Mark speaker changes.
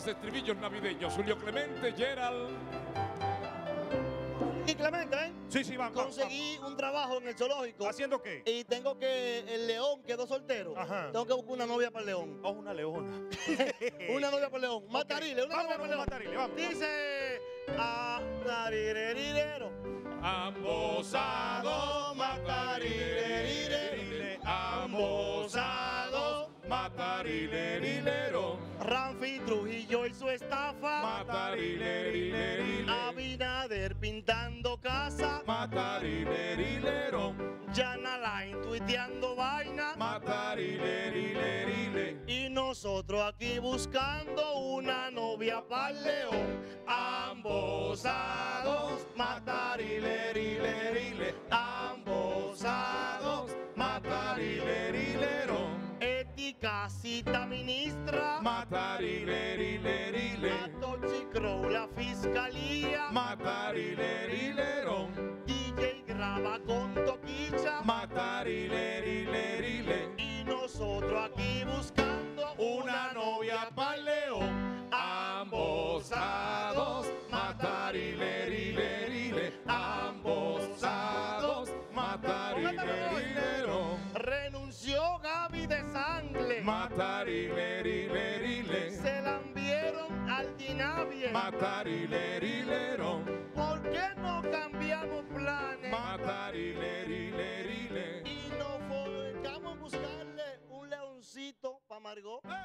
Speaker 1: los estribillos navideños. Julio Clemente, Gerald.
Speaker 2: Y Clemente, ¿eh?
Speaker 3: Sí, sí, vamos.
Speaker 2: Conseguí un trabajo en el zoológico.
Speaker 3: ¿Haciendo qué?
Speaker 2: Y tengo que, el león quedó soltero.
Speaker 3: Ajá.
Speaker 2: Tengo que buscar una novia para el león.
Speaker 3: Oh, una leona.
Speaker 2: Una novia para el león. Matarile, una novia para el león.
Speaker 3: Matarile, vamos.
Speaker 2: Dice, matarirero.
Speaker 1: Ambos a dos, matarile, ambos a dos, matarilero,
Speaker 2: Ramfi Trujillo y su estafa.
Speaker 1: matarile,
Speaker 2: Abinader pintando casa.
Speaker 1: matarilero,
Speaker 2: Yana Line tuiteando vaina.
Speaker 1: matarile,
Speaker 2: Y nosotros aquí buscando una novia para el león. Ambos a dos, matarile, ambos a dos,
Speaker 1: matarilero,
Speaker 2: ética cita ministra.
Speaker 1: matarile,
Speaker 2: A Tochi Crow la fiscalía.
Speaker 1: matarilero,
Speaker 2: DJ graba con toquicha.
Speaker 1: matarile,
Speaker 2: Y nosotros aquí buscando
Speaker 1: una novia para el león. Ambos a dos, matarile, ambos a dos, matarilero,
Speaker 2: renunció Gaby de Sangle.
Speaker 1: matarile,
Speaker 2: Se la enviaron al Dinavie.
Speaker 1: matarilero,
Speaker 2: ¿Por qué no cambiamos planes?
Speaker 1: matarile.
Speaker 2: Y nos focamos a buscarle un leoncito para Margot.